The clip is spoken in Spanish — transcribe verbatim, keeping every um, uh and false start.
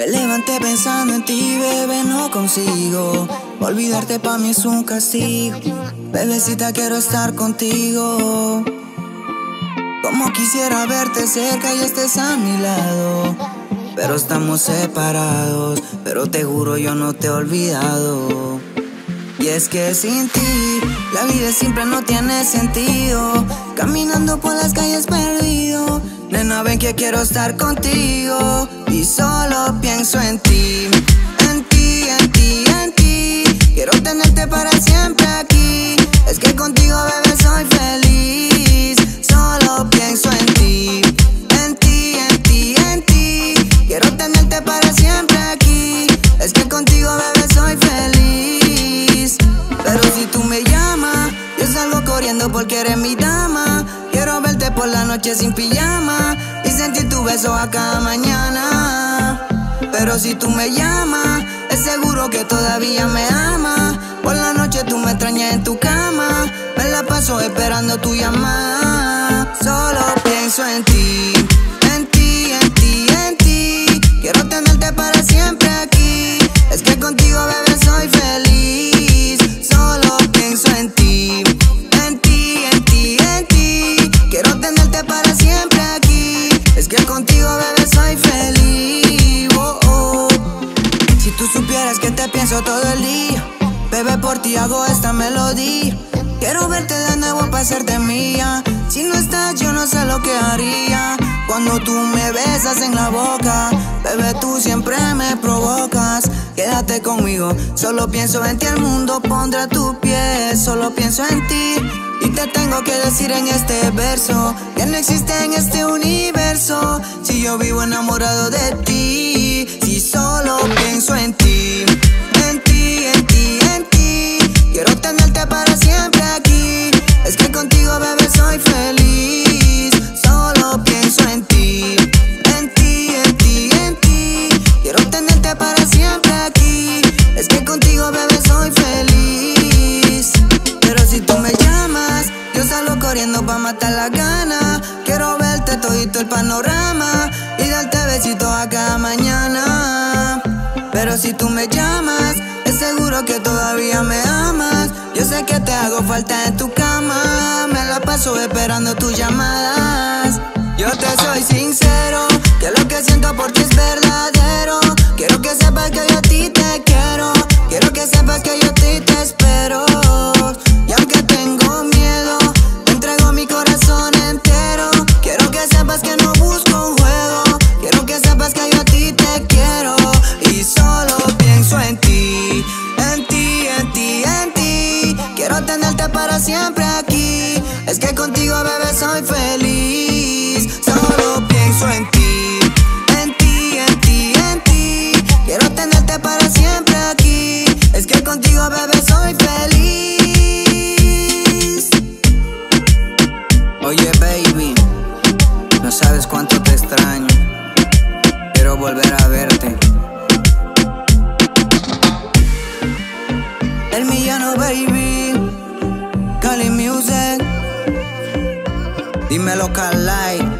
Me levanté pensando en ti, bebé, no consigo. Olvidarte pa' mí es un castigo. Bebecita, quiero estar contigo. Como quisiera verte cerca y estés a mi lado, pero estamos separados. Pero te juro, yo no te he olvidado. Y es que sin ti la vida siempre no tiene sentido. Caminando por las calles perdido. Nena, ven que quiero estar contigo y solo pienso en ti. En ti, en ti, en ti. Quiero tenerte para siempre aquí. Es que contigo, bebé, soy feliz. Solo pienso en ti. En ti, en ti, en ti. Quiero tenerte para siempre aquí. Es que contigo, bebé, soy feliz. Pero si tú me llamas, yo salgo corriendo porque eres mi dama. Quiero verte por la noche sin pijama y sentir tu beso a cada mañana. Pero si tú me llamas, es seguro que todavía me amas. Por la noche tú me extrañas en tu cama. Me la paso esperando tu llamada. Solo pienso en ti. En ti, en ti, en ti. Quiero tenerte para siempre aquí. Es que contigo, bebé, soy feliz. Solo pienso en ti. En ti, en ti, en ti. Quiero tenerte para siempre aquí. Es que contigo, bebé, soy feliz. Oh, oh. Si tú supieras que te pienso todo el día, bebé, por ti hago esta melodía. Quiero verte de nuevo para hacerte mía. Si no estás, yo no sé lo que haría. Cuando tú me besas en la boca, bebé, tú siempre me provocas. Quédate conmigo, solo pienso en ti, el mundo pondrá tu pie. Solo pienso en ti y te tengo que decir en este verso que no existe en este universo si yo vivo enamorado de ti. Si solo pienso en ti. En ti, en ti, en ti. Quiero tenerte para siempre aquí. Es que contigo, bebé, soy feliz. Solo pienso en ti. En ti, en ti, en ti. Quiero tenerte para siempre aquí. Es que contigo, bebé, soy feliz. Pero si tú me llamas, yo salgo corriendo pa' matar la gana. Quiero verte todito el panorama y darte besitos a cada mañana. Pero si tú me llamas, es seguro que todavía me amas. Yo sé que te hago falta en tu cama. Me la paso esperando tus llamadas. Yo te soy sincero, que lo que siento por ti es verdadero. Quiero que sepas que yo a ti te quiero. Quiero que sepas que yo a ti te espero. Y aunque tengo miedo, te entrego mi corazón entero. Quiero que sepas que no busco un juego. Quiero que sepas que yo a ti te quiero y solo pienso en ti. En ti, en ti, en ti. Quiero tenerte para siempre aquí. Es que contigo, bebé, soy feliz. Solo pienso en ti. En ti, en ti, en ti. Quiero tenerte para siempre aquí. Es que contigo, bebé, soy feliz. Oye, baby, no sabes cuánto te extraño. Quiero volver a verte. El Millano, baby. Cali Music. Dímelo, Carly.